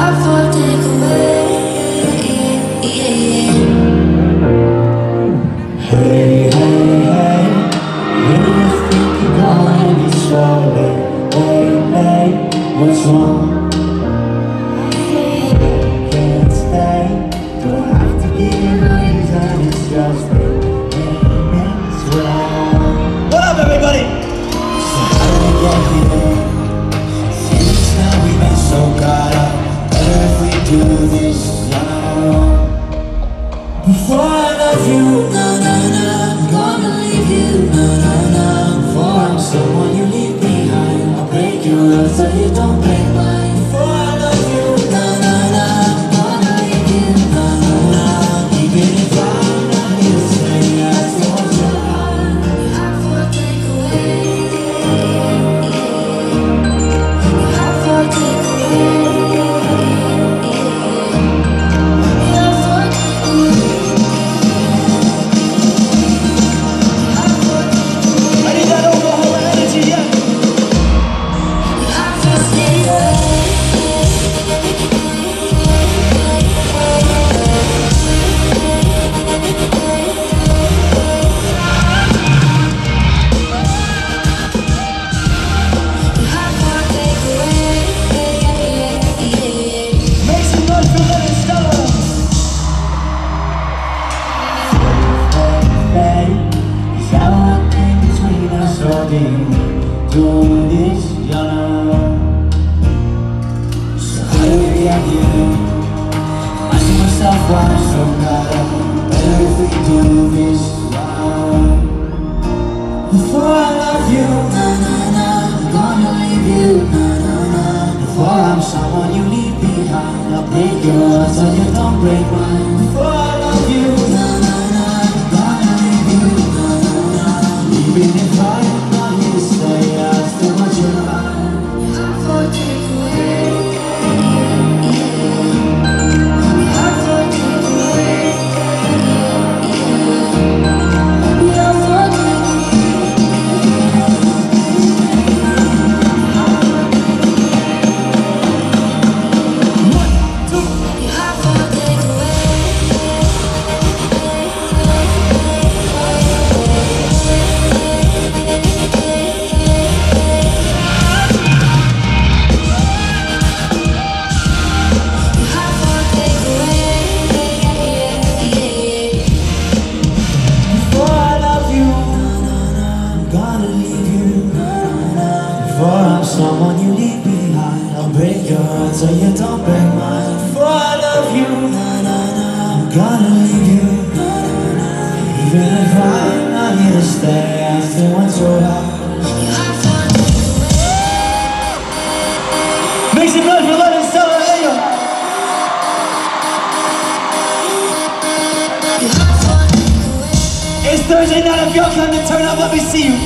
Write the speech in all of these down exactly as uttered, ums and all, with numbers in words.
Thursday night, if y'all come to turn up, let me see you.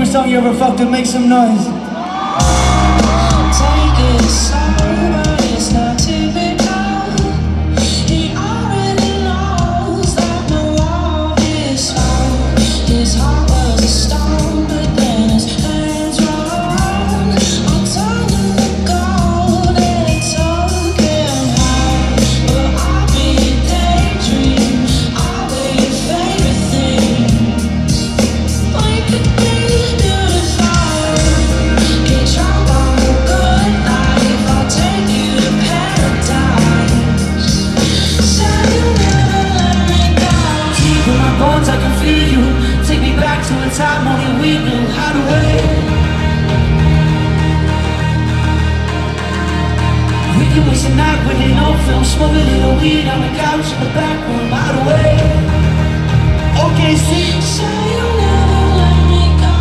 favorite song you ever fucked with? Make some noise. Take it slow, but it's not typical. He already knows that my love is slow. His heart was a stone, but then his hands rolled. I turned him to gold and it took him home. But I'll be a daydream, I'll be your favorite thing. We could be beautiful. Get drunk on a good life, I'll take you to paradise. Say you'll never let me go. Deep in my bones I can feel you. Take me back to a time only we knew how to wait. We can waste a night with no film, smoke a little weed on the couch in the back room, out away. Okay, see. Say you'll never let me go.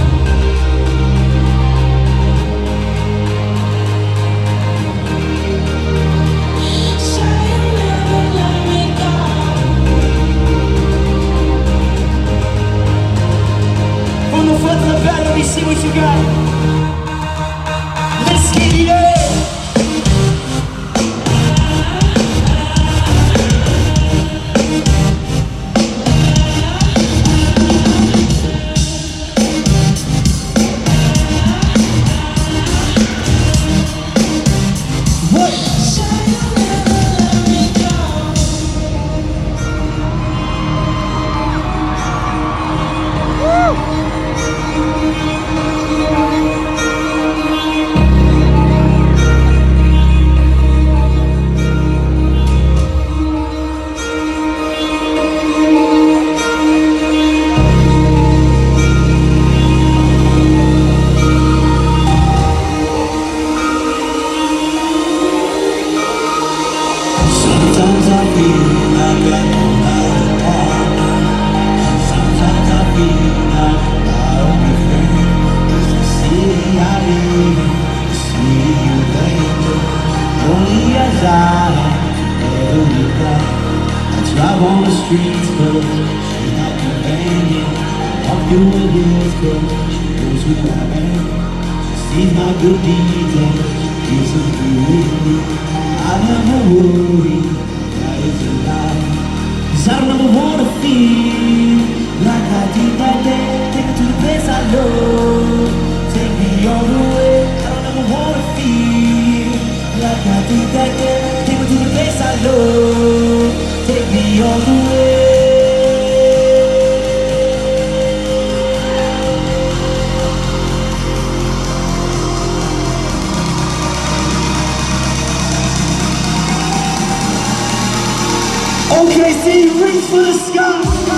Say you'll never let me go. From the front to the back, let me see what you got. Let's get it up. What? Say you'll never let me go. Sometimes I feel like I don't have a partner. Sometimes I feel like I only friend. It's the city I live in, the city you danger. Only as I am ever look back. I drive on the streets 'cause she's not convenient. Walk through the hills 'cause she goes with my band. She sees my good deeds and gives them through me. I never worry, that is a lie. 'Cause I don't ever wanna feel like I did that day. Take me to the place I love, take me all the way. I don't ever wanna feel like I did that day. Take me to the place I love, take me all the way. Okay, see, reach for the sky.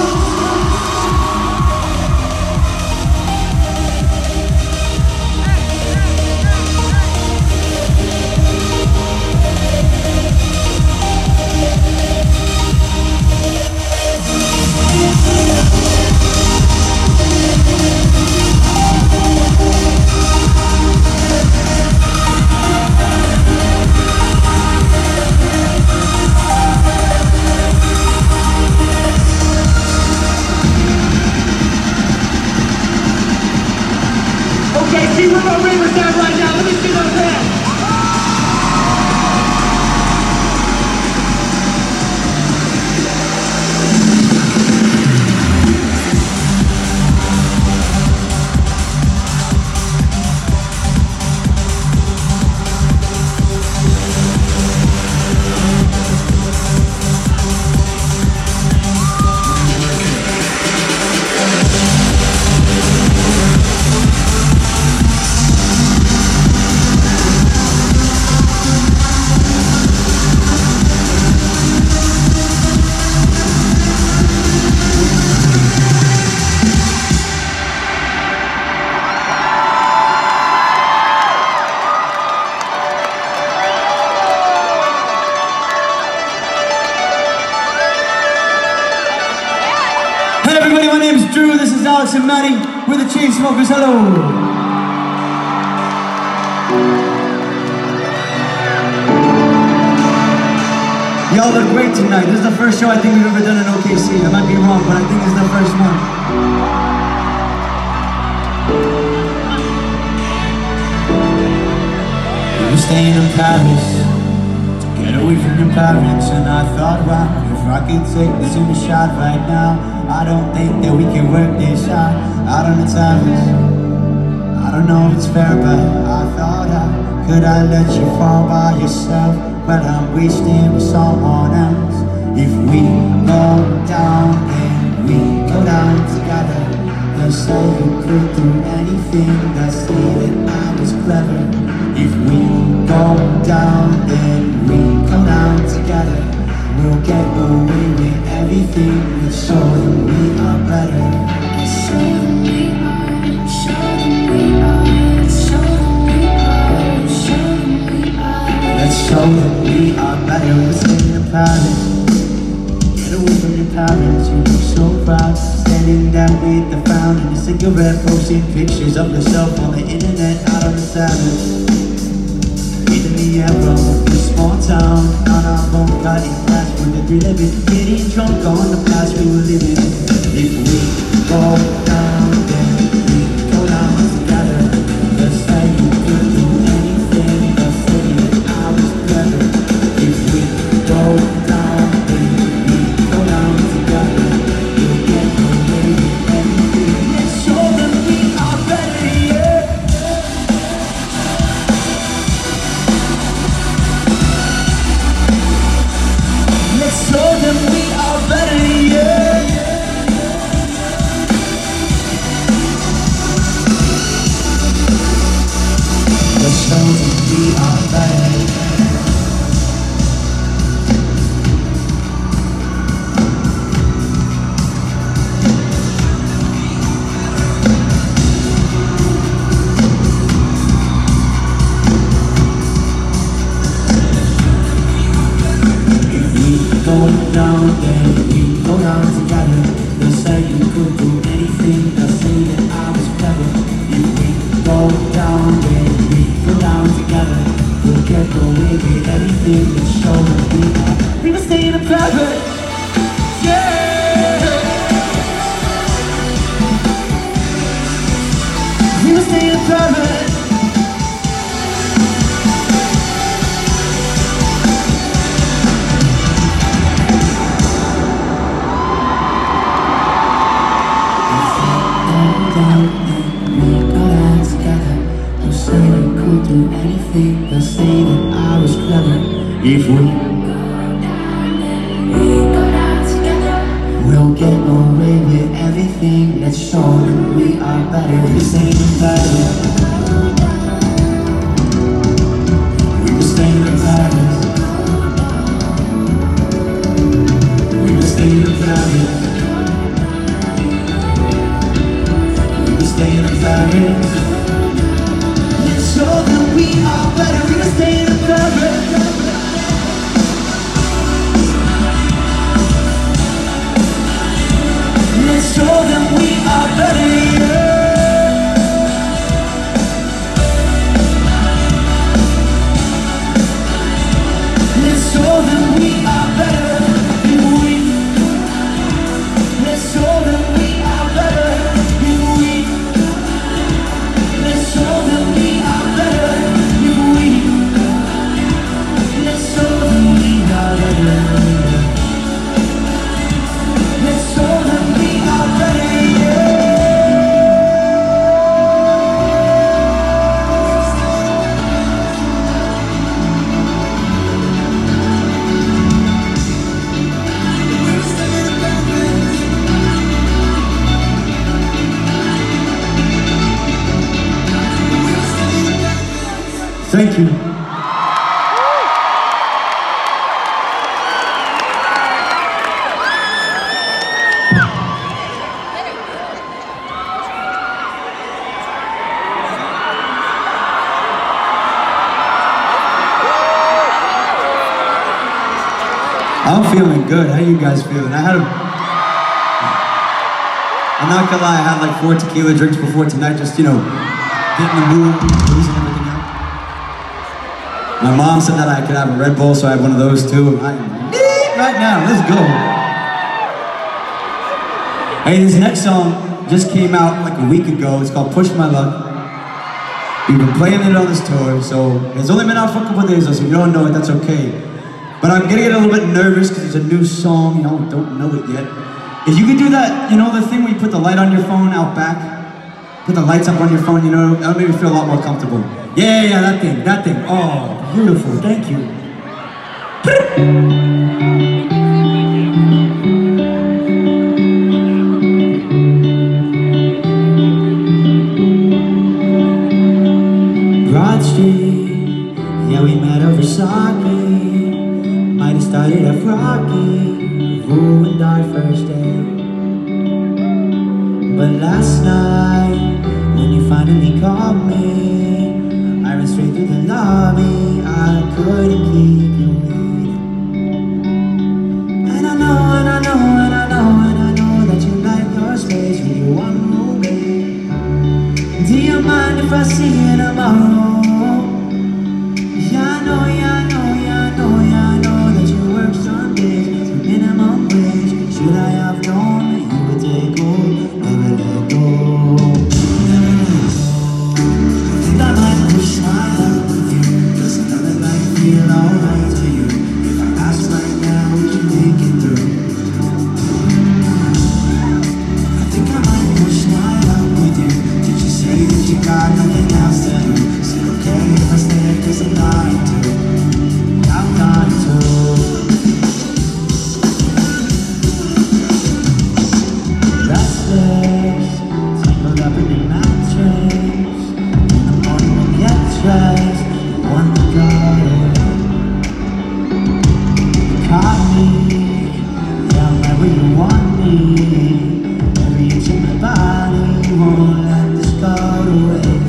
Okay, see where my ravers at right now. Let me see those hands. Hey everybody, my name is Drew, this is Alex and Maddie, we're the Chainsmokers, hello! Y'all look great tonight. This is the first show I think we've ever done in O K C. I might be wrong, but I think it's the first one. were staying in Paris to get away from your parents, and I thought, wow, if I could take this in a shot right now, I don't think that we can work this out out on the terrace. I don't know if it's fair, but I thought, how could I let you fall by yourself when I'm wasting with someone else? If we go down, then we go down together. They'll say you could do anything, they'll say that I was clever. If we go down, then we go down together. We'll get away with everything, we'll show them we are better. Show them we are, show them we are, show them we are, show them we are. Let's show them we are better. We're staying in Paris. Get away from your parents, you look so proud. Standing there with the fountain, a cigarette, posting pictures of yourself on the internet, out on the terrace. In the arrow of this small town, on our own cutting glass with the three living, getting drunk on the past we were living. If we go down, then we go down together. Let's say you could do anything, let's say that I was clever. If we go down, then we go down together. We'll get away with everything. Let's show them we are better, yeah. Let's show them we are better, yeah. Let's show them we are better. Go down, then we go down together. They say you could do anything, they'll say that I was clever. If we go down, then we go down together. We'll get away with everything, let's show them we are. We were staying in Paris, yeah. We were staying in Paris. Do anything, they'll say that I was clever. If we go down, then we go down together. We'll get away with everything. Let's show them we are better. We were staying in Paris. We were staying in Paris. We were staying in Paris. We were staying in Paris. Show them we are better, we will stay in the Paris. Let's show them we are better, yeah. Let's show them we are better, if we. Let's show them we are better, if we. Let's show them we are better, if we. Let's show them we are better. Let's show them we are better, yeah. Thank you. I'm feeling good. How you guys feeling? I had a... I'm not gonna lie, I had like four tequila drinks before tonight, just, you know, getting the mood, losing everything out. My mom said that I could have a Red Bull, so I had one of those too. And I am lit right now. Let's go. Hey, this next song just came out like a week ago. It's called Push My Luck. We've been playing it on this tour, so it's only been out for a couple of days, so if you don't know it, that's okay. But I'm gonna get a little bit nervous because it's a new song, you know, don't know it yet. If you could do that, you know, the thing where you put the light on your phone out back, put the lights up on your phone, you know, that'll make me feel a lot more comfortable. Yeah, yeah, that thing, that thing. Oh, beautiful, thank you. Broad Street, yeah, we met over sake. Might have started off rocky, ruined our first day. But last night, when you finally called me, I ran straight through the lobby, I couldn't keep you waiting. And I know, and I know, and I know, and I know that you like your space with your one roommate. Do you mind if I see you tomorrow? Yeah, I know, yeah, I know, yeah, I know, yeah, I know that you work Sundays for minimum wage. Should I have known that you would take hold, never let go, never let go. I think I might push my luck with you, cause another life feel alright to you. If I ask right now, would you think it through? I think I might push my luck with you. Did you say that you got nothing else to do? Is it okay if I stay cause I'm dying to? I'm dying to. Restless, tangled up in the mattress. In the morning when you get dressed, you want to go away. You caught me, yeah, I'm right where you want me. Every inch of my body won't let this go to waste.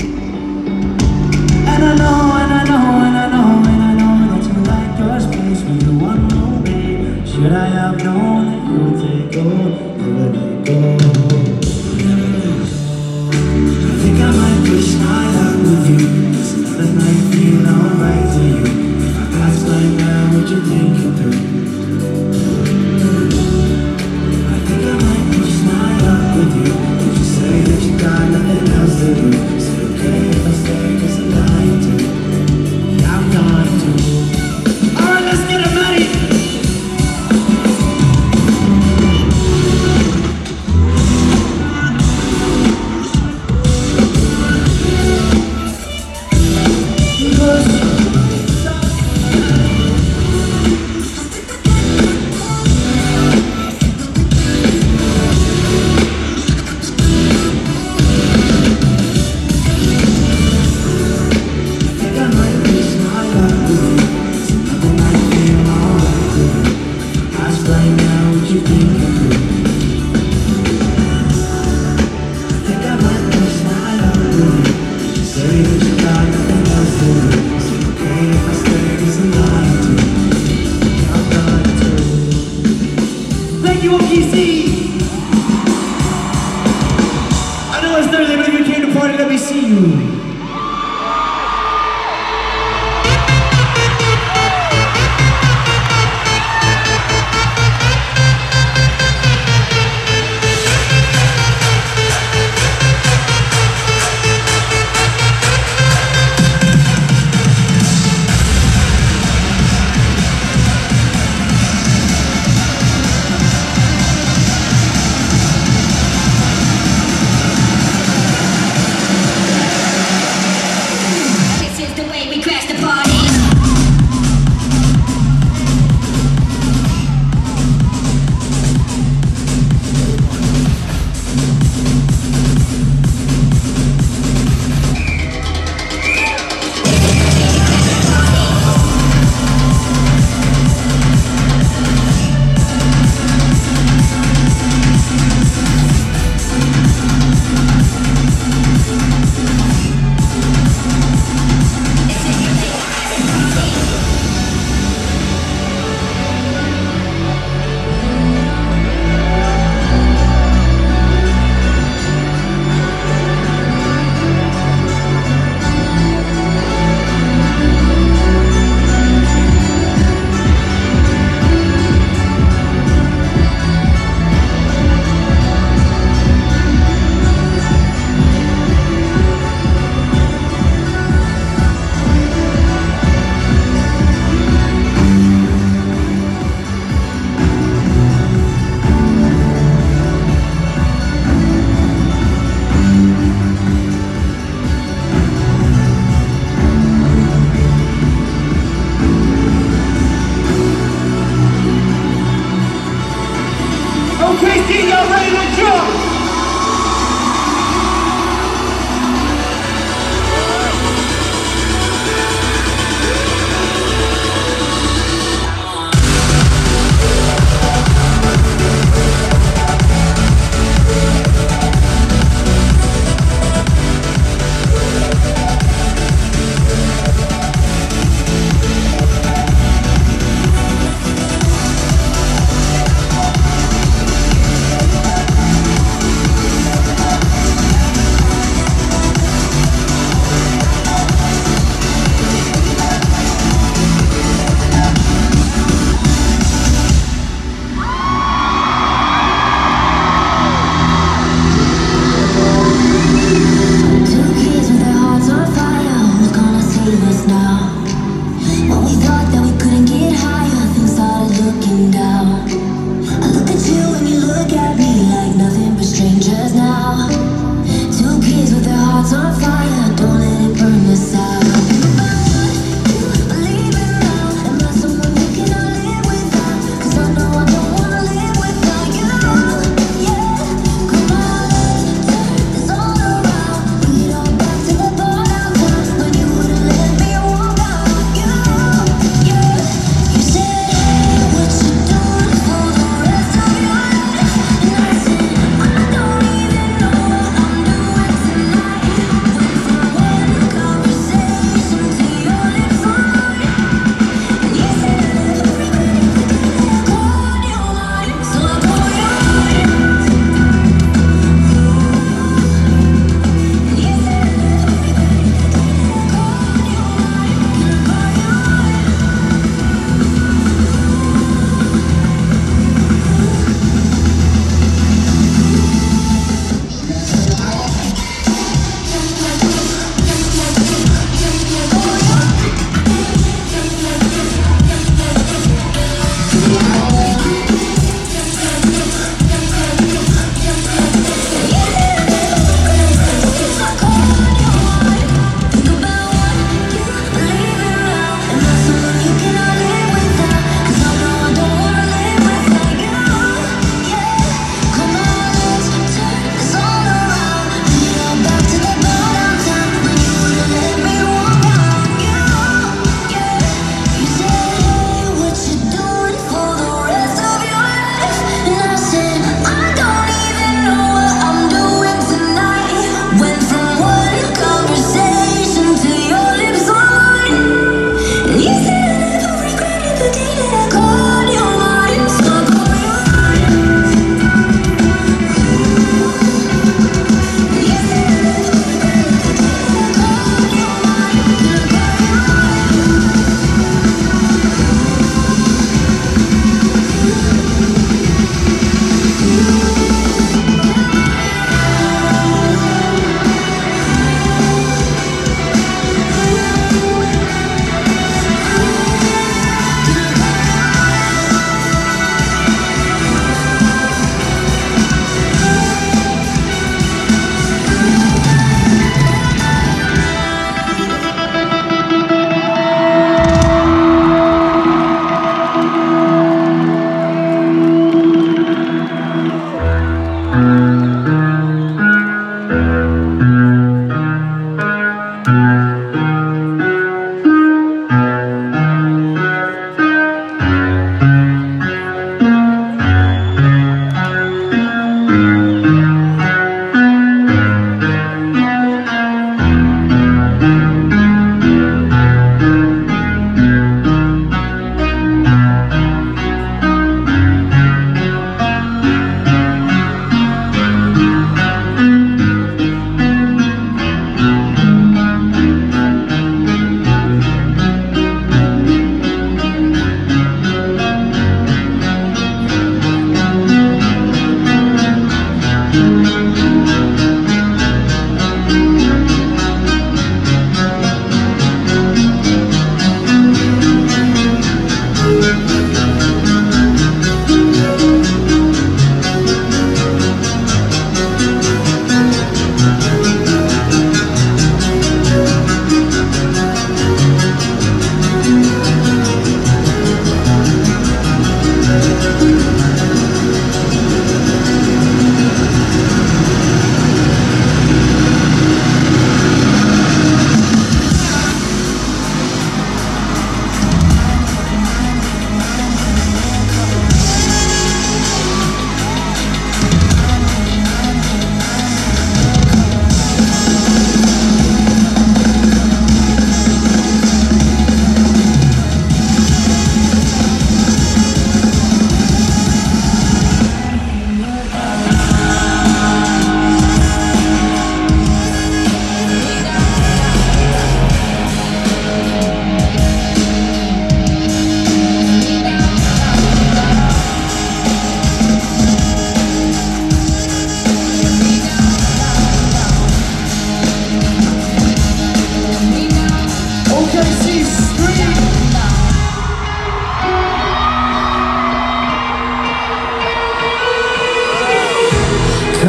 And I know, and I know, and I know, and I know that you like your space with your one roommate. Should I have known that you would take over, never let go, never let go. I think I might push my luck with you, cause another night feel alright to you. If I ask right now, would you think it through? I think I might push my luck with you. Did you say that you got nothing else to do? Is it okay if I stay cause I'm dying to? Yeah, I'm dying to. Alright, let's get it ready! Thank you, O K C! I know it's Thursday, but if you came to party, let me see you.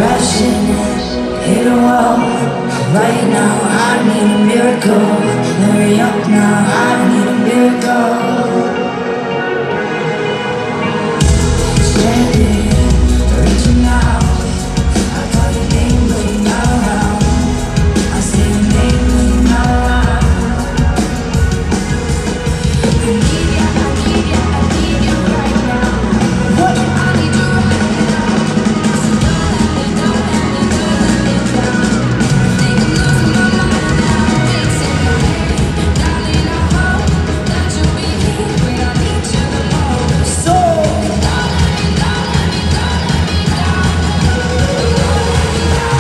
crashing in, hit a wall. Right now I need a miracle. Hurry up now, I need a miracle. Standing, reaching out. I call your name but you're not around. I say your name but you're not around. I need ya, I need ya, I need you right now. What? I need you right now. So don't let me, don't let me, don't let me down. I think I'm losing my mind now. It's in my head, darling. I hope that you'll be here when I need you the most. So don't let me, don't let me, don't let me down. Don't let me down.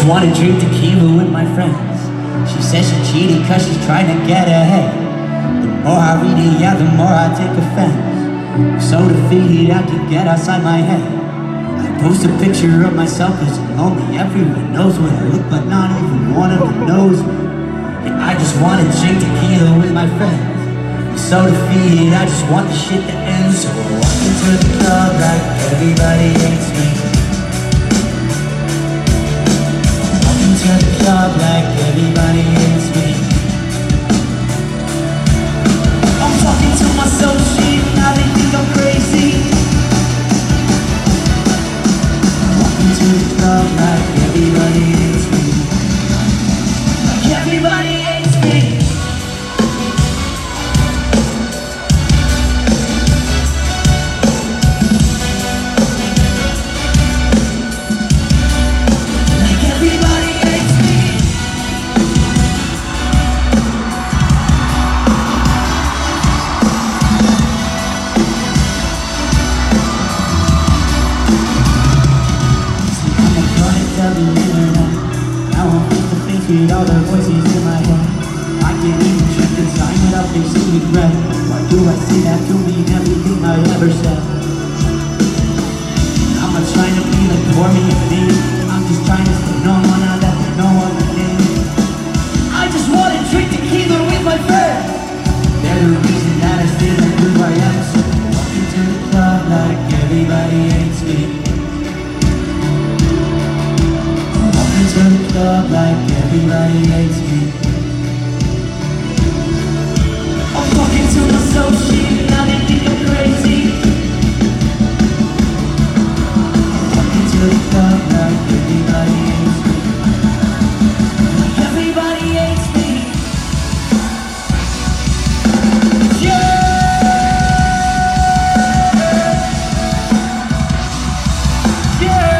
wanna drink tequila with my friends. She says she cheated cause she's trying to get ahead. The more I read it, yeah, the more I take offense. I'm so defeated I can get outside my head. I post a picture of myself cause I'm lonely. Everyone knows what I look, but not even one of them knows me. And I just wanna drink tequila with my friends. I'm so defeated, I just want the shit to end. So I walk into the club like everybody hates me. To the club like everybody hates me. I'm talking to myself, shit, now they think I'm crazy. Walking to the club like everybody hates me. Like everybody hates me. All the voices in my head, I can't even check the sign without facing regret. Why do I say that to mean everything I ever said? I'm not trying to be like poor me and me. I'm just trying to stay normal now that they know what I name. I just want to drink tequila with my friends. They're the reason that I stay like who I am. So I walk into the club like everybody hates me. To the club like everybody hates me. I'm talking to myself, shit, now they think I'm crazy. I'm walking to the club like everybody hates me. Like everybody hates me. Yeah. Yeah.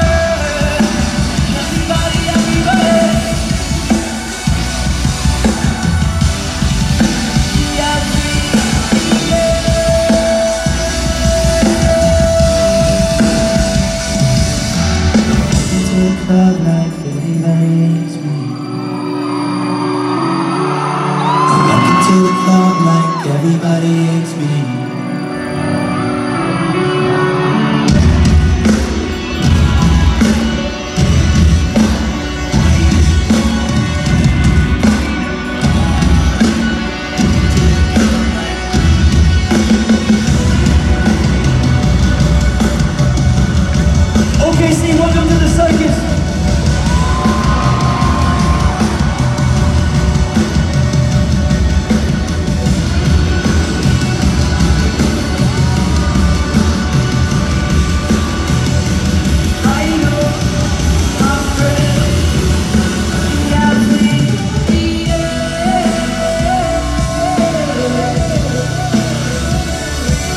Club like everybody hates me. I'm walking to the club like everybody hates me. Okay, see, welcome to the circus.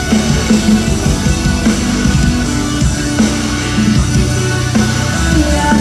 Yeah.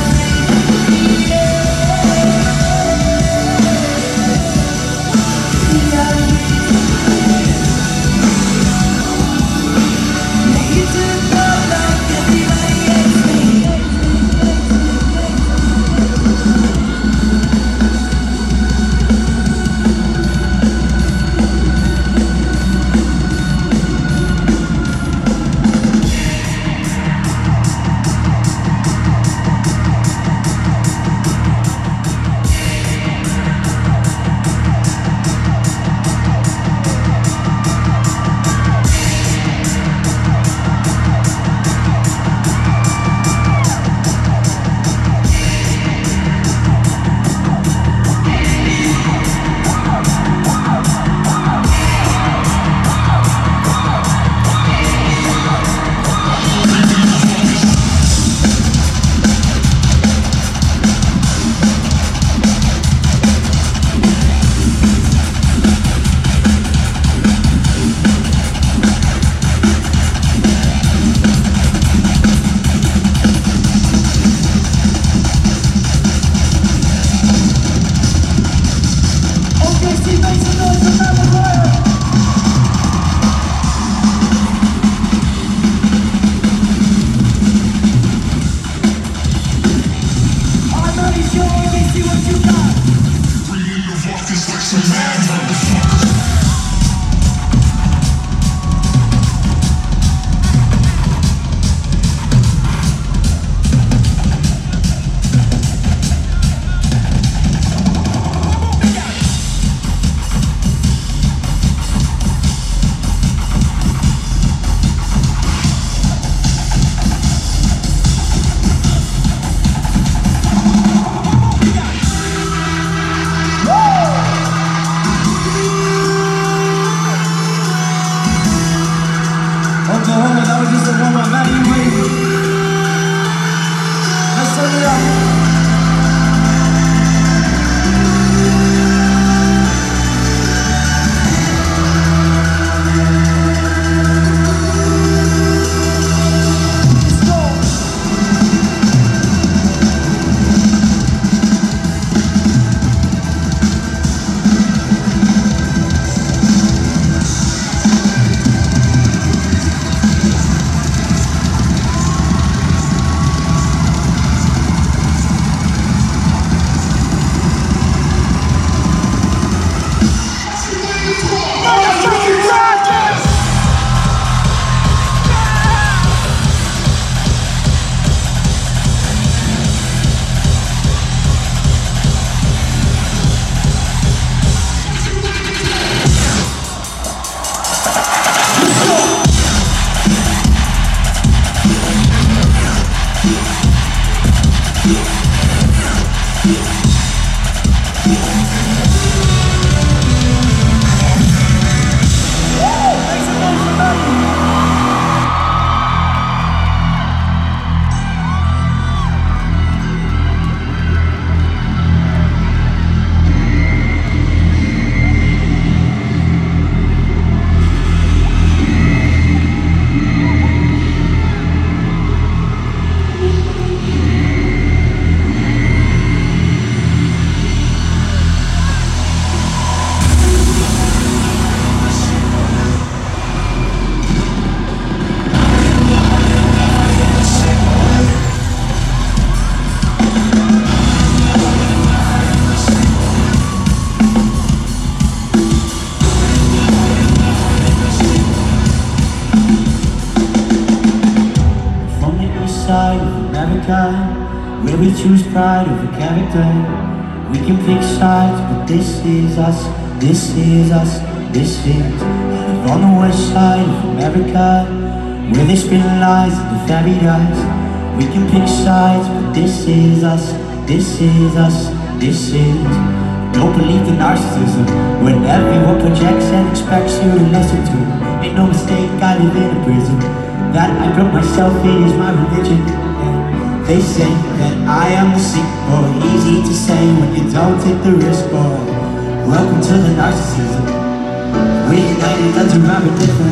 Where we choose pride over character. We can pick sides, but this is us, this is us, this is. I live on the west side of America, where they spin lies and the fairy dies. We can pick sides, but this is us, this is us, this is. Don't believe the narcissism, when everyone projects and expects you to listen to. Make no mistake, I live in a prison that I built myself, it is my religion. They say that I am the sick boy, easy to say when you don't take the risk, boy. Welcome to the narcissism. We're united, that's rather different.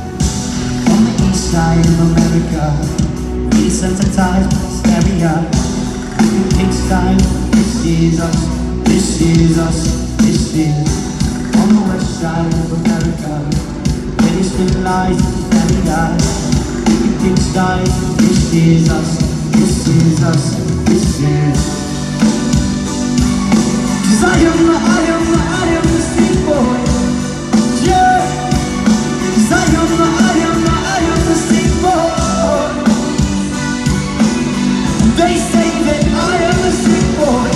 On the east side of America, we desensitized with hysteria. We can pick sides, this is us, this is us, this is. On the west side of America, where they spin lies and hysteria. We can pick sides, this is us. This is us, this is. Cause I am the, I am the, I am the street boy. Yeah. Cause I am the, I am the, I am the street boy. They say that I am the street boy.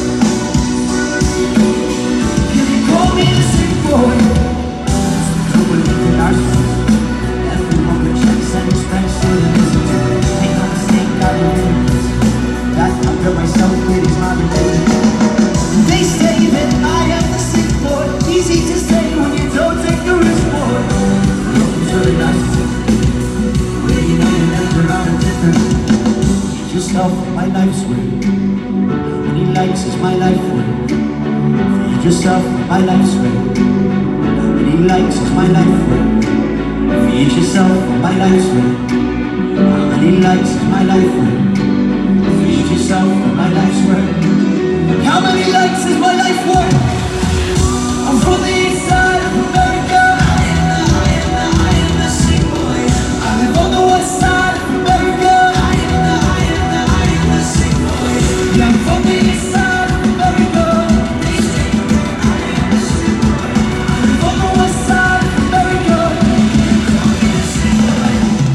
Can you call me the street boy? Don't believe in narcissism. Everyone rejects and expects you to listen to. Make no mistake, I that I built myself, it is my religion. They say that I am the sick boy, easy to say when you don't take the risk, boy. Welcome to the narcissism, where you know you never are different. Feed yourself, my life's work. When he likes, it's my life work. Feed yourself, my life's work. When he likes, it's my life work. Feed yourself, my life's work. When he likes, it's my life work. Feed yourself, my life's work. How many likes is my life worth? I'm from the east side of America. I am the, I am the, I am the sick boy. I live on the west side of America. I am the, I am the, I am the sick boy. Yeah, I'm from the east side of America. They say that I am the sick boy. I live on the west side of America. Call me the sick boy.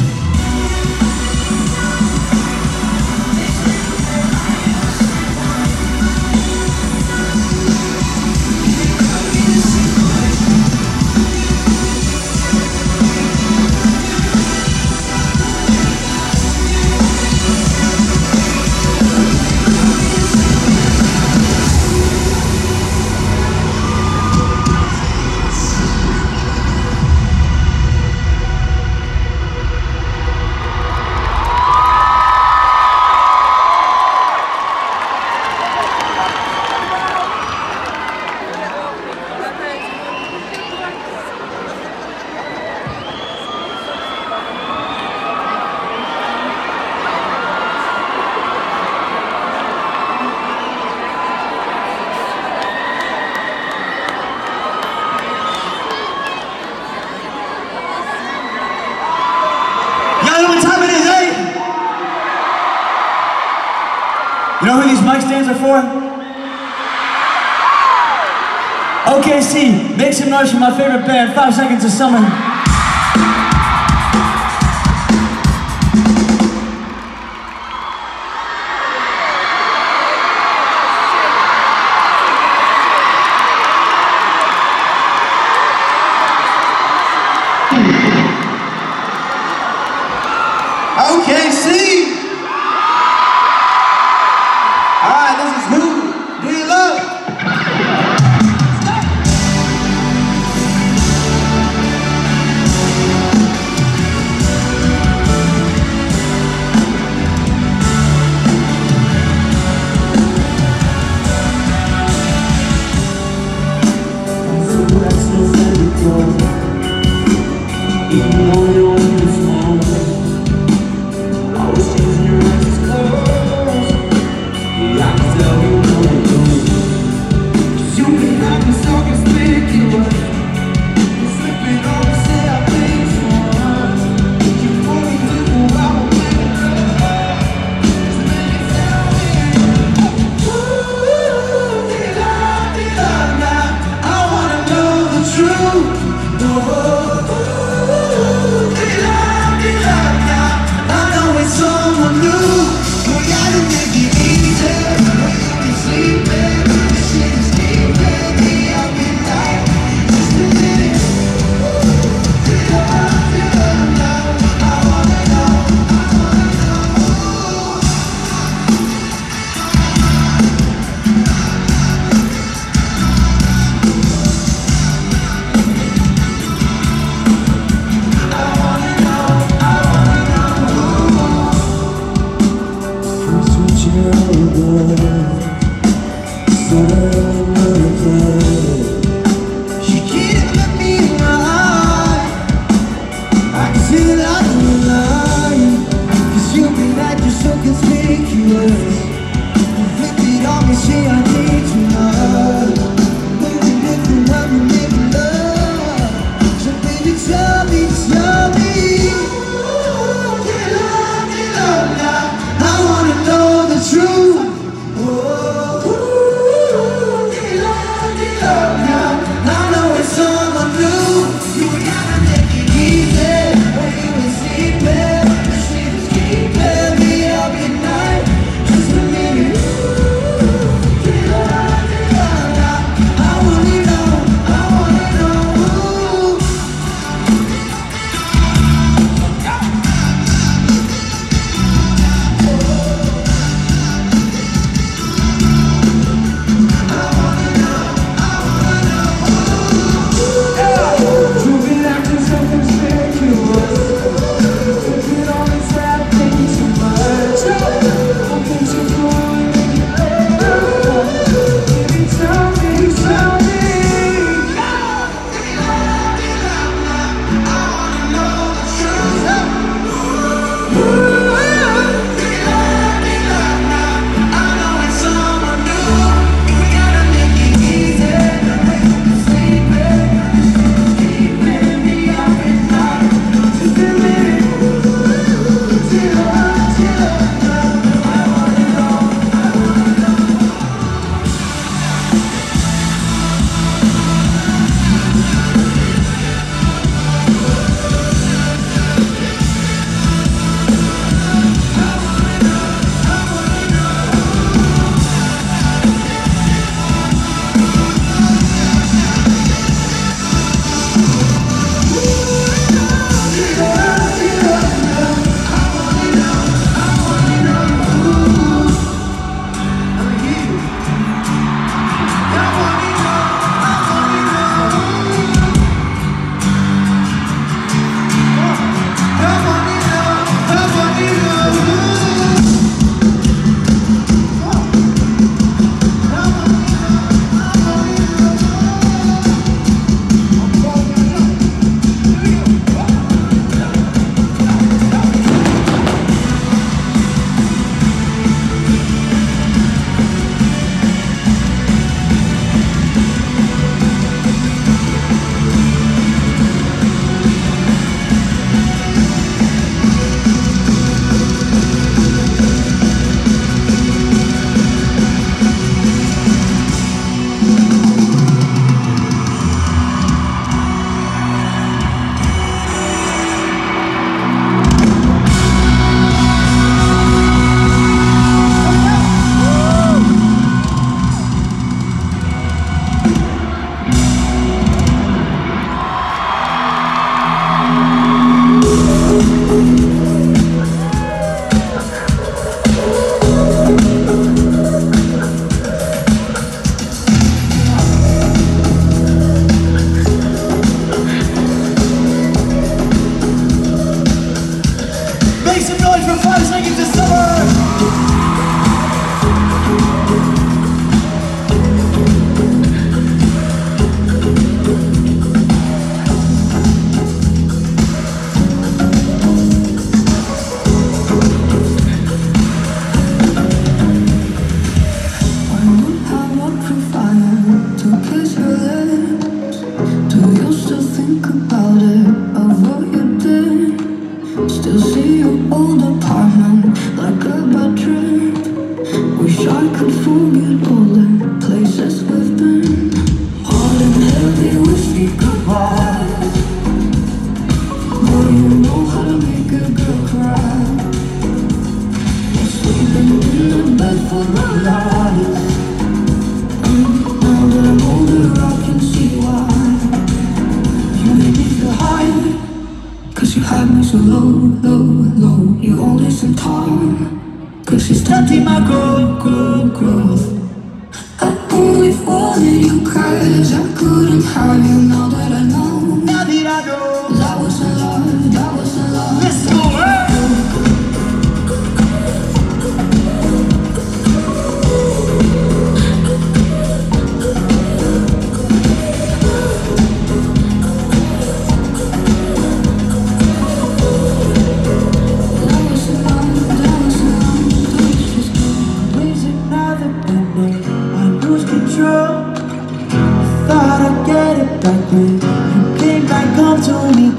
You know who these mic stands are for? O K C, make some noise for my favorite band, Five Seconds of Summer. O K C!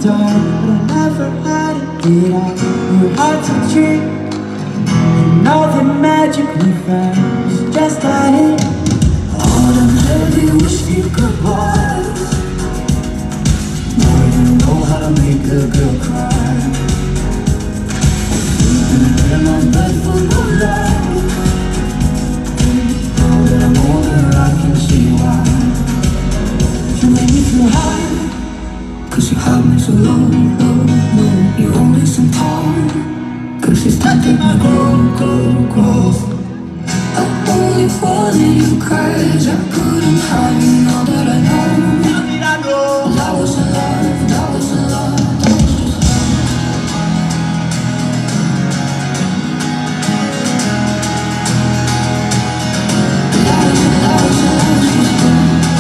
door, but I never had it. Did I? You're hard to treat, and all the magic we found is just a hit. All them heavy whiskey goodbyes. Now you know how to make a girl cry. Sleeping in my bed full of lies. Now that I'm older, I can see why. You make me feel high, 'cause you have me so low, low, low. You hold me some time, 'cause it's time to grow, grow, grow. I only wanted you 'cause I couldn't have you. Now that I know, that was a love, that was a love, that was just love. That was a, that was a, that was just love.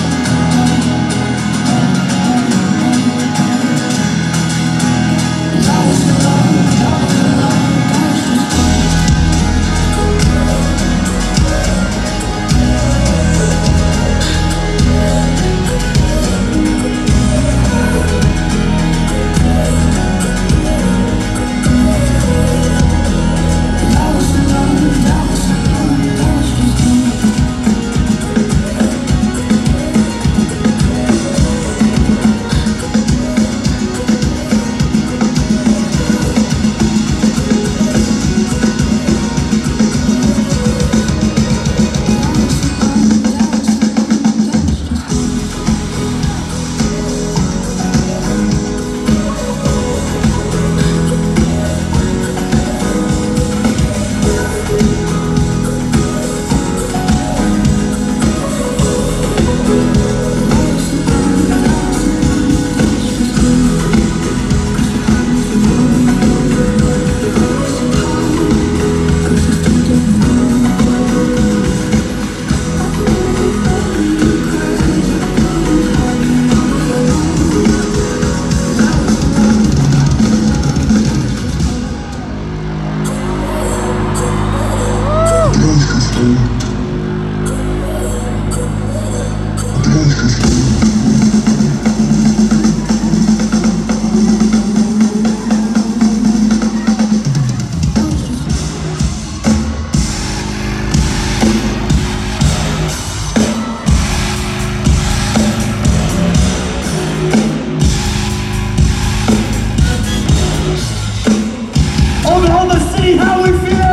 How we feel?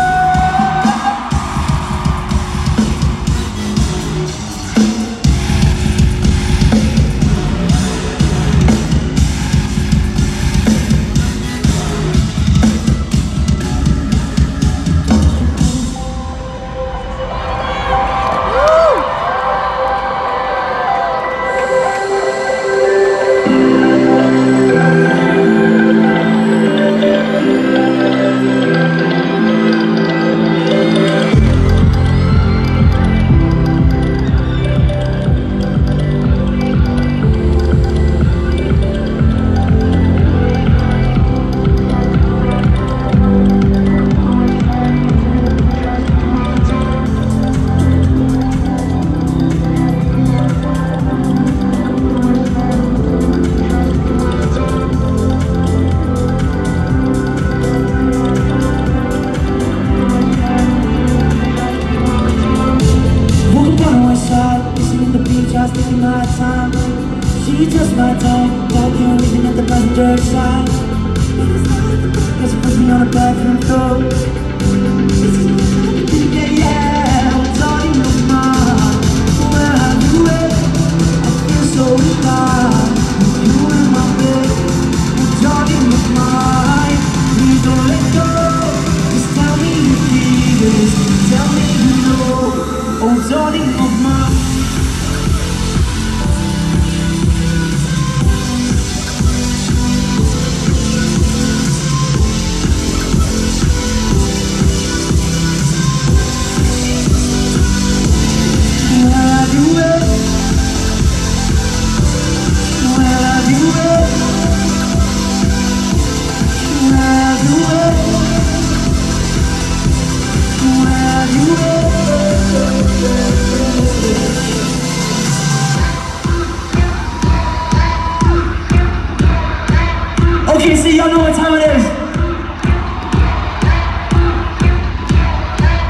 She touched my tongue, walking, reaching at the passenger side. Cause she puts me on the bathroom floor. Yeah, yeah, what's on in your mind? Where have you been? I feel so alive. You in my bed, what's on in your mind? Please don't let go, just tell me you feel this. Tell me you know, what's on in your mind?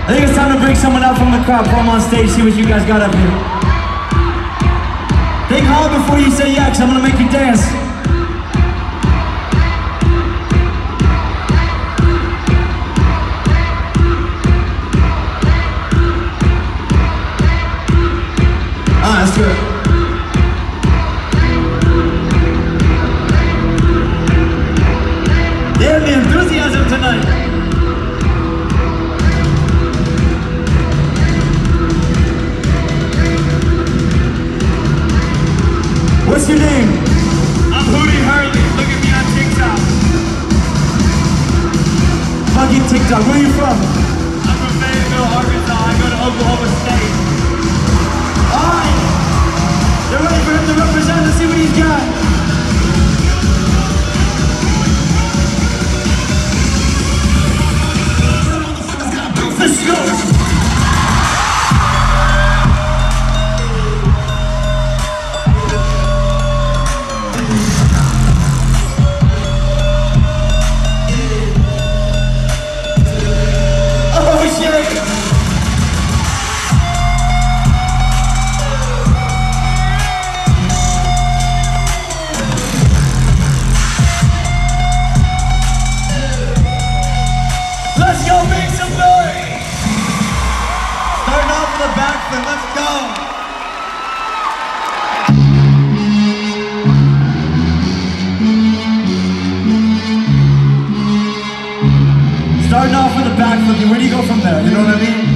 I think it's time to bring someone out from the crowd, put them on stage, see what you guys got up here. Think hard before you say yeah, because I'm gonna make you dance. Ah, let's do it. There's the enthusiasm tonight. What's your name? I'm Hootie Hurley. Look at me on TikTok. Fucking TikTok. Where are you from? I'm from Fayetteville, Arkansas. I go to Oklahoma State. Alright. They're ready for him to represent. Let's see what he's got. Let's go. Let's go make some noise! Starting off with a backflip, let's go! Starting off with a backflip, where do you go from there? You know what I mean?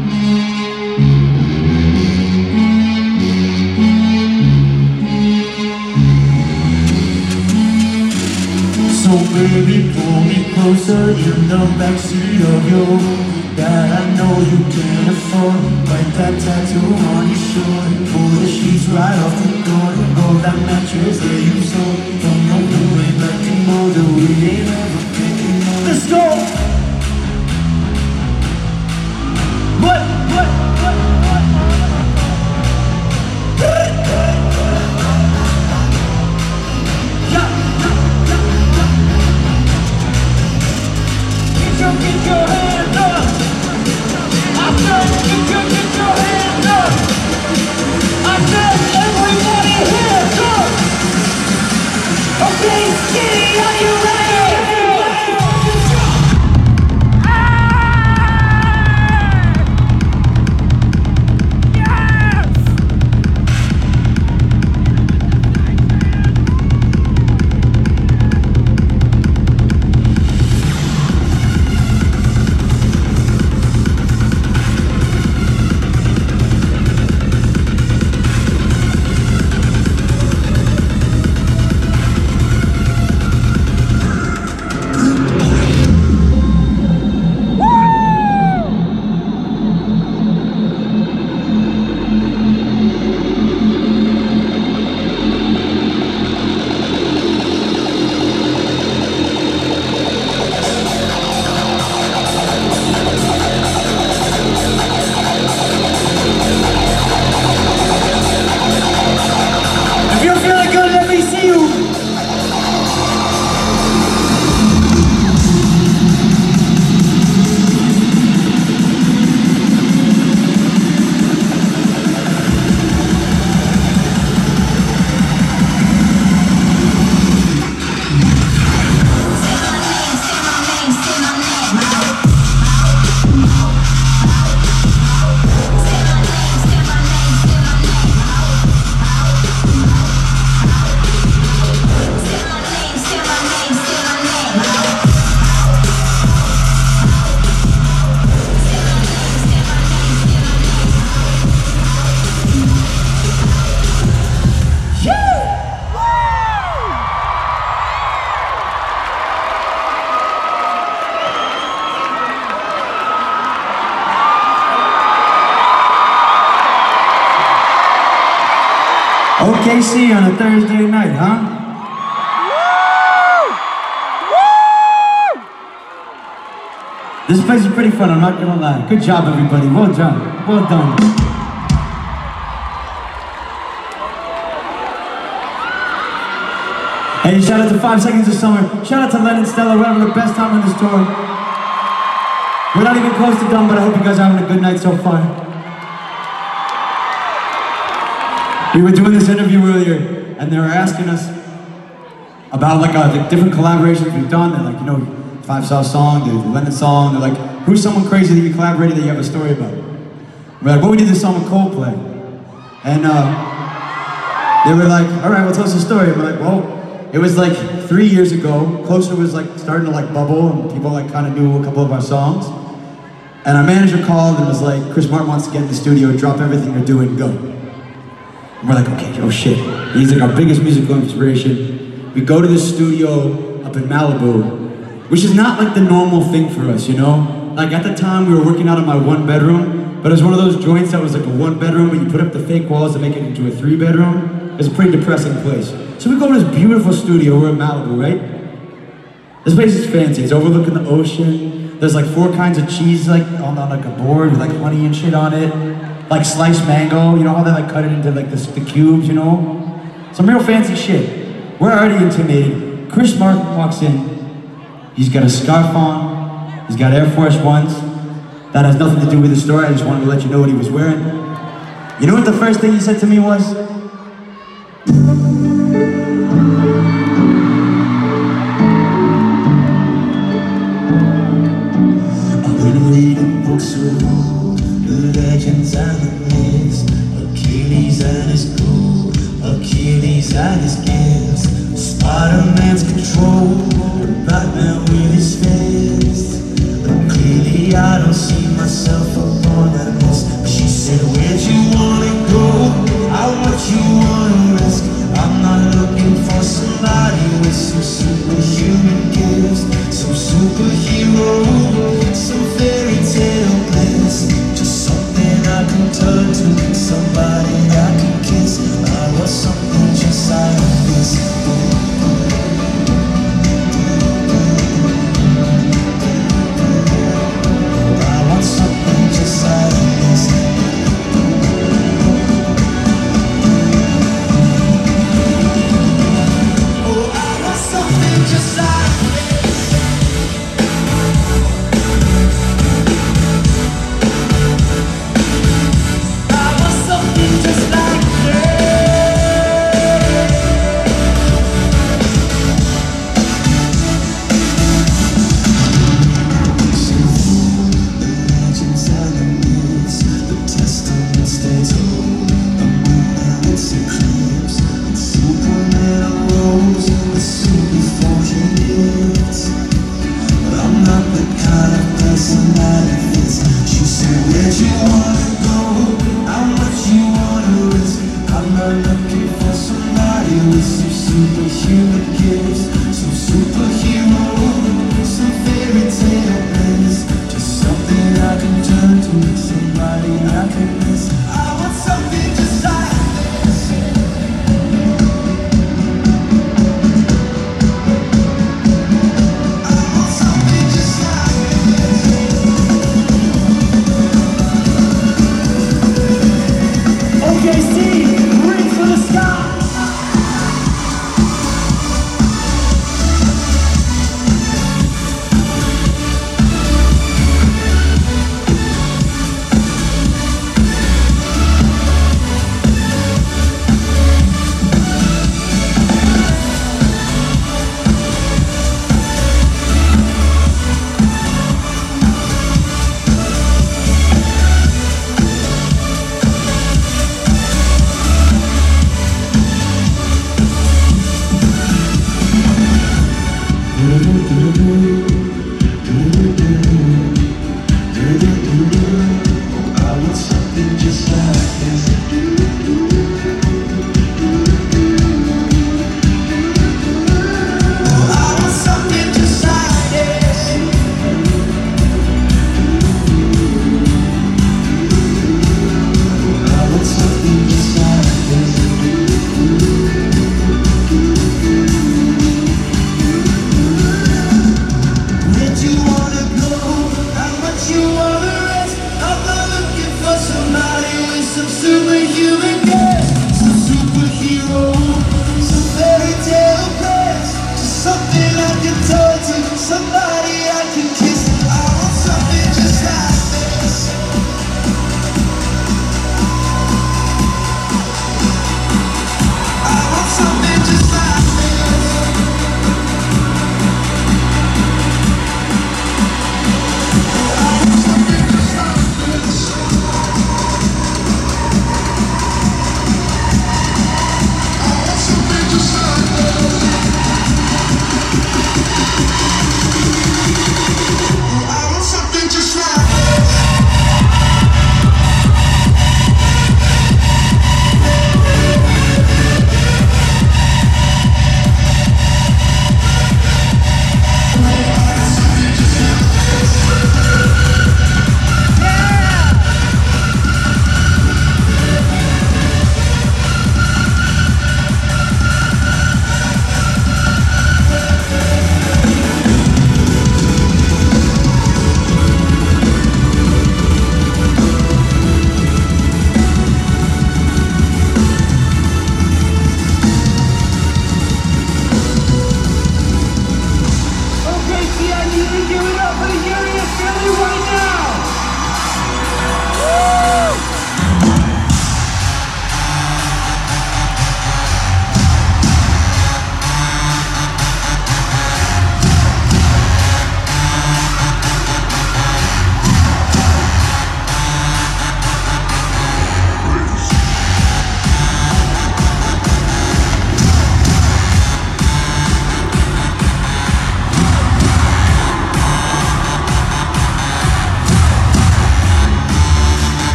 So baby, pull me closer in the backseat of your that I know you can't afford. Write that tattoo on your shoulder, pull the sheets right off the door. Roll that mattress that you sold. Don't know the way back to know that we ain't ever picking up. Let's go! What? What? What? What? Yeah! Get your hands up! I said, get your, get your hands up! I said, everybody hands up! Okay, Skinny, are you ready? O K C on a Thursday night, huh? Woo! Woo! This place is pretty fun, I'm not gonna lie. Good job, everybody. Well done. Well done. Hey, shout out to Five Seconds of Summer. Shout out to Len and Stella. We're having the best time on this tour. We're not even close to done, but I hope you guys are having a good night so far. We were doing this interview earlier, and they were asking us about like uh, the different collaborations we've done. They're like, you know, Five South song, the Lennon song. They're like, who's someone crazy that you collaborated that you have a story about? We're like, well, we did this song with Coldplay. And uh, they were like, all right, well, tell us a story. And we're like, well, it was like three years ago. Closer was like starting to like bubble, and people like kind of knew a couple of our songs. And our manager called and was like, Chris Martin wants to get in the studio, drop everything you're doing, go. And we're like, okay, oh shit. He's like our biggest musical inspiration. We go to the studio up in Malibu, which is not like the normal thing for us, you know? Like at the time we were working out of my one bedroom, but it was one of those joints that was like a one bedroom, but you put up the fake walls to make it into a three bedroom. It was a pretty depressing place. So we go to this beautiful studio, we're in Malibu, right? This place is fancy, it's overlooking the ocean. There's like four kinds of cheese like on, on like a board with like honey and shit on it. Like sliced mango, you know how they like cut it into like the, the cubes, you know? Some real fancy shit. We're already intimidated. Chris Martin walks in. He's got a scarf on. He's got Air Force Ones. That has nothing to do with the story. I just wanted to let you know what he was wearing. You know what the first thing he said to me was? I've been reading books of old, the legends and the myths, Achilles and his gold, Achilles and his gifts, Spider-Man's control, Batman with his fist. But clearly I don't see myself upon that list. She said, where'd you wanna go? How much you wanna risk? I'm not looking for somebody with some superhuman gifts, some superhero, some fairy tale bliss, just something I can turn to, somebody I can kiss. I want something just like this.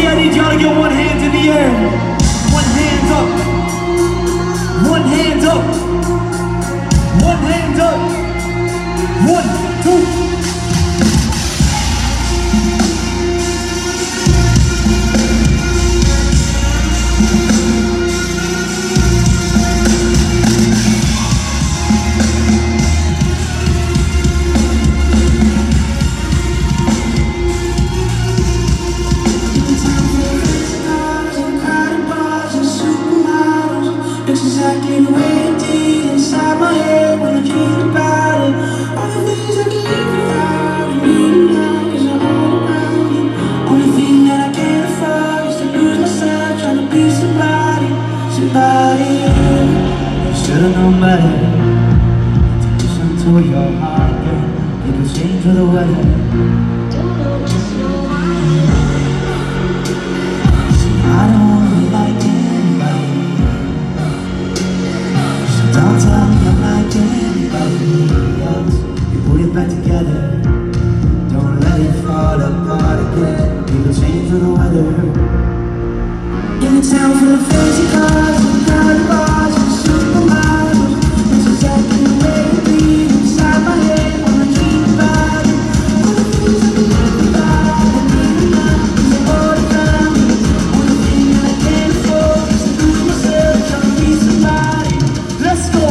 I need y'all to get one hand in the air. One hand up. One hand up. One hand up. One, two. It's exactly the way it did inside my head when I dreamed about it. All the things I can't without and need now, cause I'm all around you. Only thing that I can't afford is to lose myself trying to be somebody, somebody. You should've known better to listen to your heart, girl. People change for the weather. See, I don't wanna be like anybody. Don't tell me I'm like anybody else. You put it back together. Don't let it fall apart again. People change for the weather. In a town full of fancy cars and crowded bars and supermodels, it's exactly the way it be inside my head when I dream about it. All the things I can live without and need now, cause they're all around me. Only thing that I can't afford is to lose myself trying to be somebody. Let's go.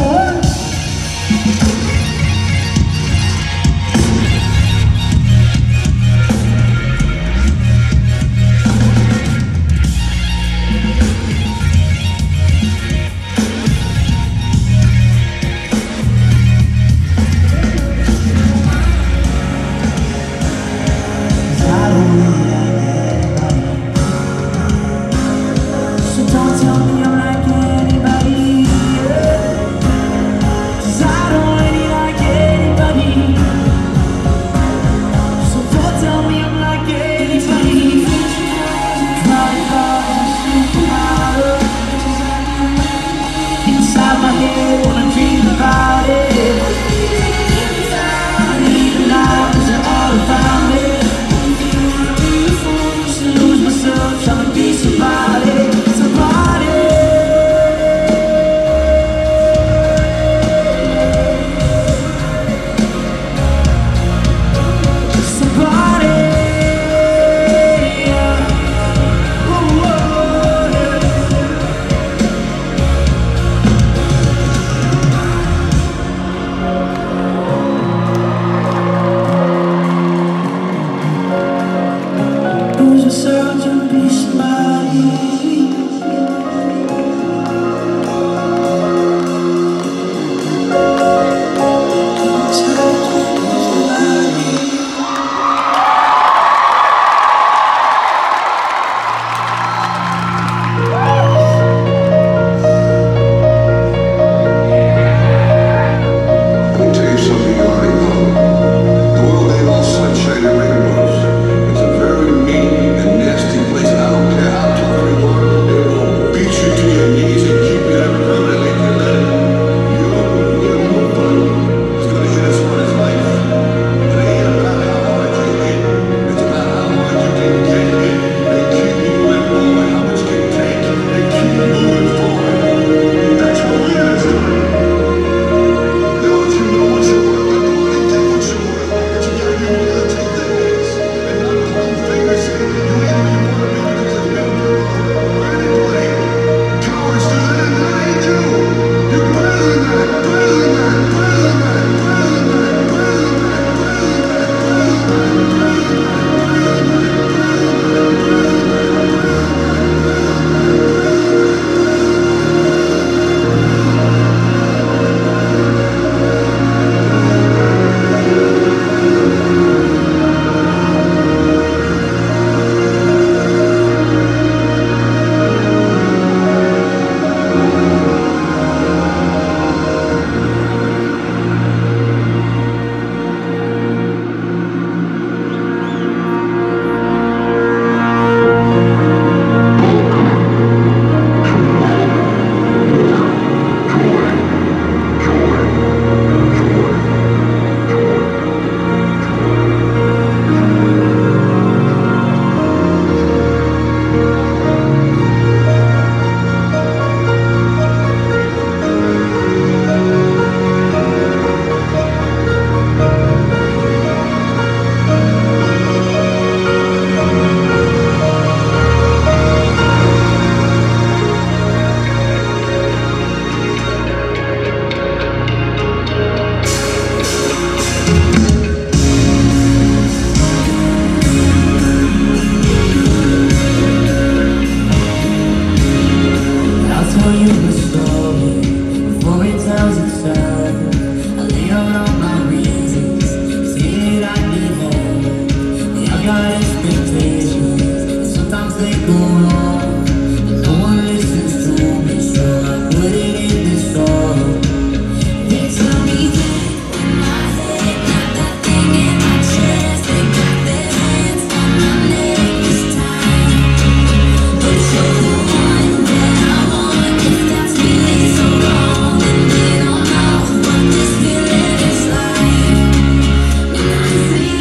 they go wrong, but no one listens to me, so I put it in this song. They tell me that in my head, got that thing in my chest. They got their hands on my neck this time, but you're the one that I want. If that's feeling so wrong, then they don't know what this feeling is like. When I see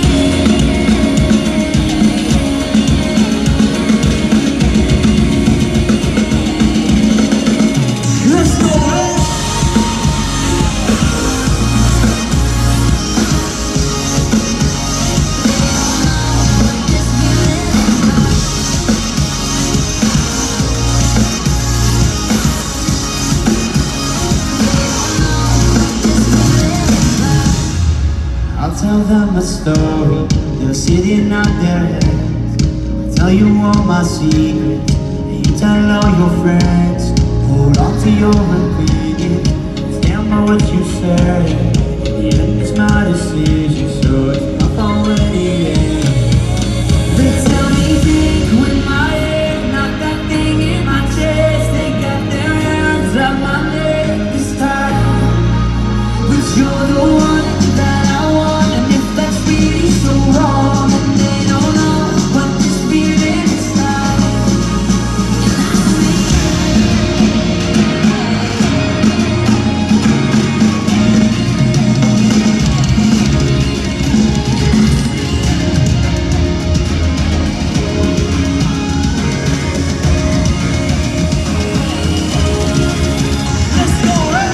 Let's go, man. I'll tell them a story, they'll sit in on their heads. I'll tell you all my secrets, and you tell all your friends. Hold on to your opinion, stand by what you said. In the end, it's my decision, so it's not already end. They tell me think with my head, not that thing in my chest. They got their hands on my neck this time, but you're the one that I want. And if that's really so wrong, then they don't know what this feeling is like. Let's go, man.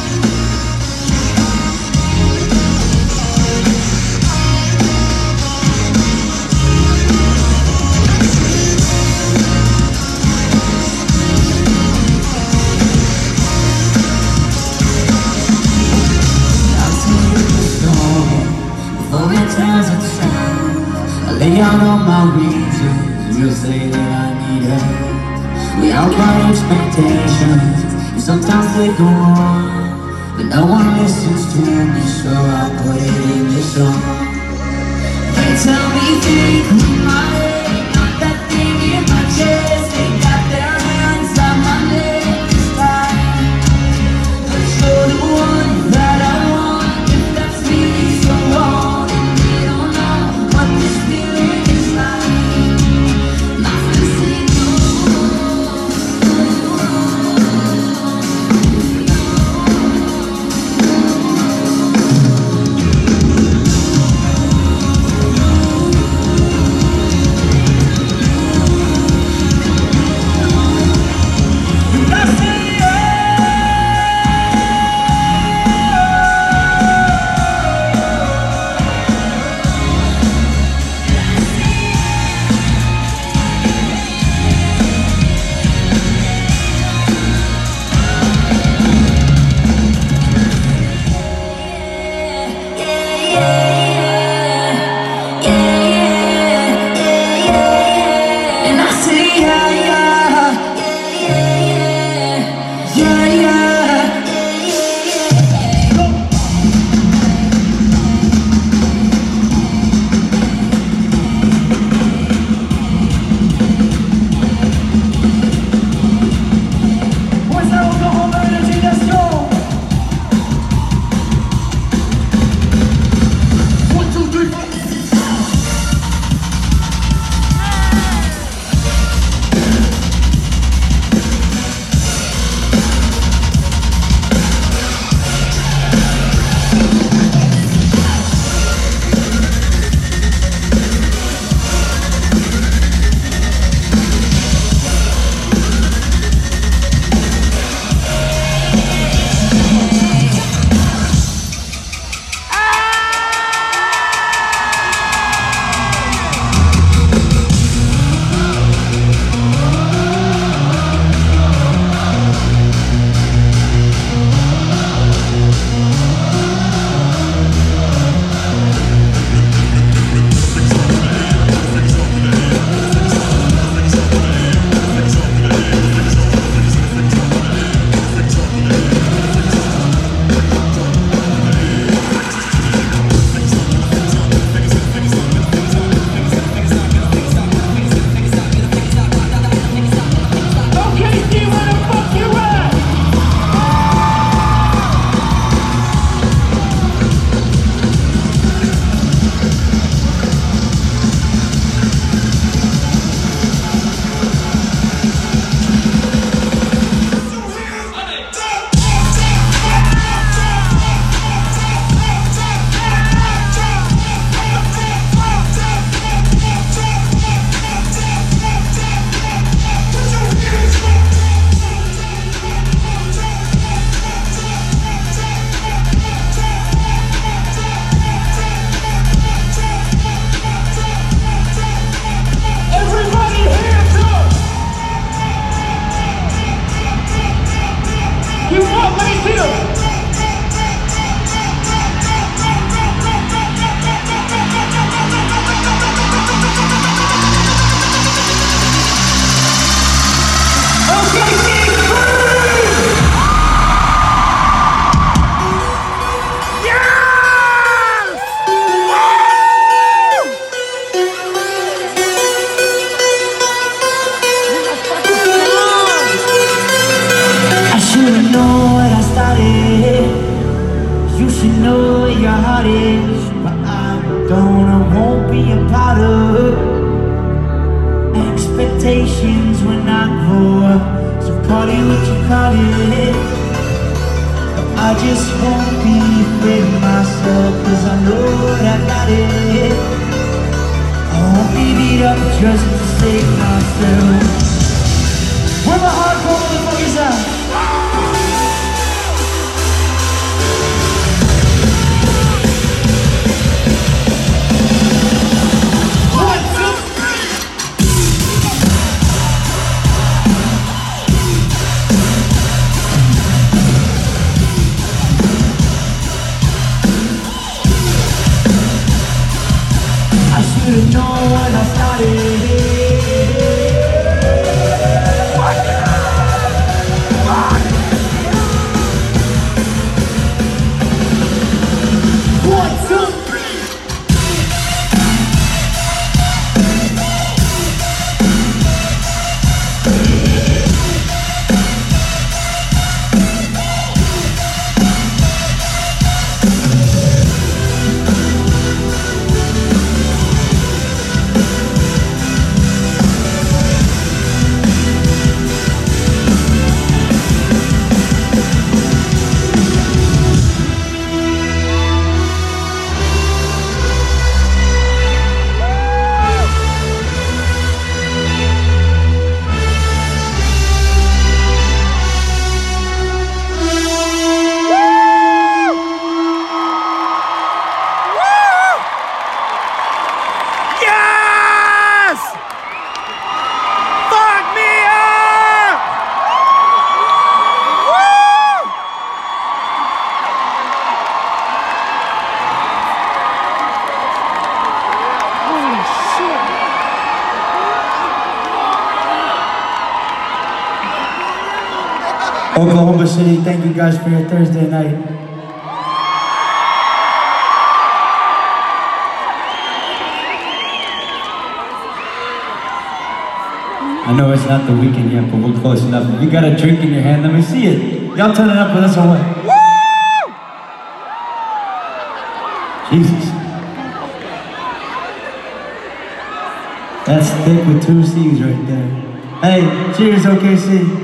I'll tell you the story before it tells itself. I lay out all my reasons, you'll say that I need help. We all got expectations, and sometimes they go wrong, but no one listens to me, so I put it in this song. They tell me think with my head, not that thing in my chest. They got their hands on my neck this time, but you're the one that I want. If that's really so wrong, then they don't know what this feeling is like. My friends say no. should've known when I started. You should know where your heart is, but I don't, I won't be a part of expectations when I grow up. So call it what you call it. I just won't be afraid of myself, cause I know that I got it. I won't be beat up just to save myself. Where my hardcore motherfuckers at? Should've known when I started. One, two, three. Oklahoma City, thank you guys for your Thursday night. I know it's not the weekend yet, but we're close enough. If you got a drink in your hand, let me see it. Y'all turn it up with us or what? Woo! Jesus. That's thick with two C's right there. Hey, cheers, O K C.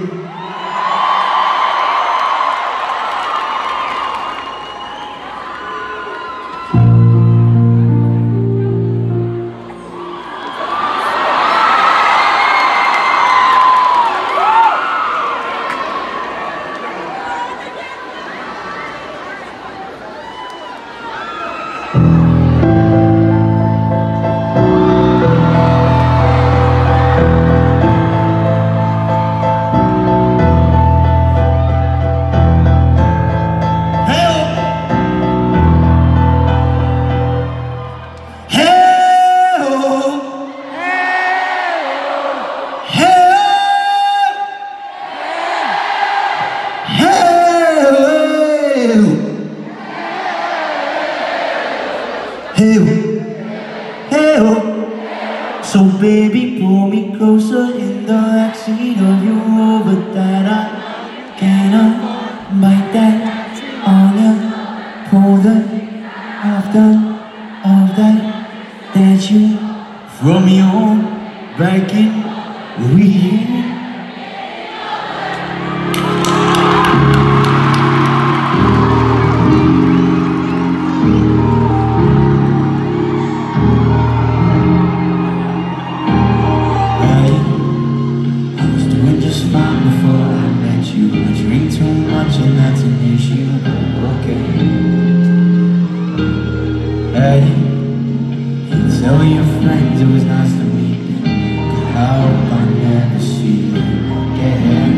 So baby, pull me closer in the backseat of your Rover that I cannot bite that on ya. Pull the after of that that you from your back in we. And that's an issue, okay. Hey, you tell your friends it was nice to meet them, but I hope I never see them again.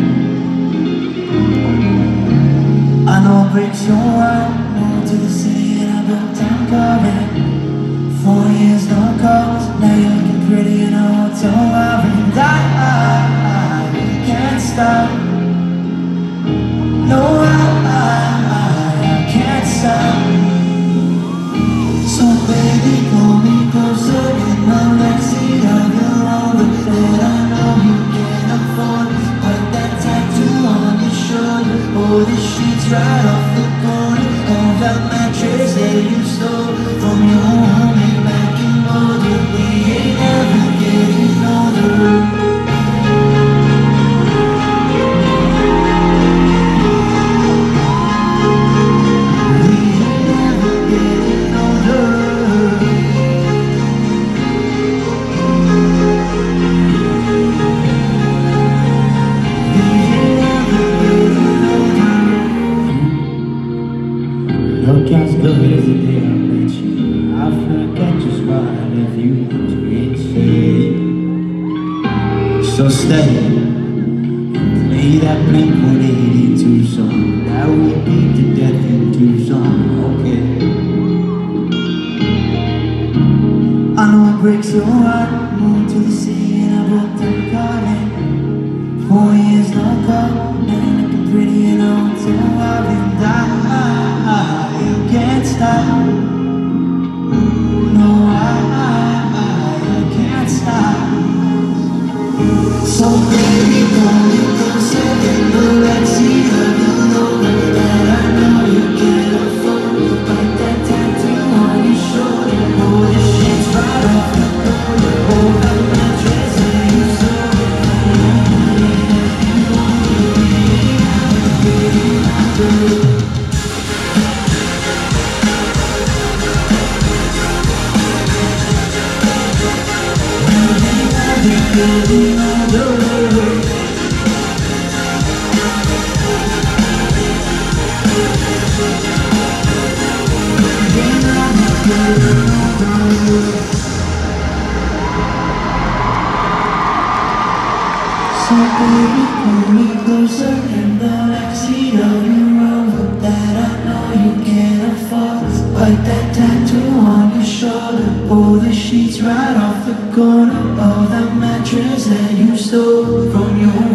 I know it breaks your heart, moved to the city and I built down Corinth. Four years, no calls, now you're looking pretty in a hotel bar. And I, I, I can't stop. No, I, I, I can't stop. So baby, pull me closer in the backseat of your Rover that I know you can't afford. Put that tattoo on your shoulder. right off the corner of that mattress that you stole from your home and back in Boulder. We ain't never getting older. Look as good as the day I met you. I forget just what I left you to say. So stay and play that Blink one eighty-two song that we beat to death in Tucson. Okay. I know it breaks your heart. Moved to the city and I broke that car in. Four years no call, now looking pretty and on till I've been dying. Can't stop. No, I, I, I can't stop. So baby, pull me closer in the backseat of your Rover that I know you can't afford. Like that tattoo on your shoulder, pull the sheets right off the corner, hold the mattress that you stole. Getting older. So baby, pull me closer in the backseat of your Rover that I know you can't afford. Like that tattoo on your shoulder, pull the sheets right off the corner of that mattress that you stole from your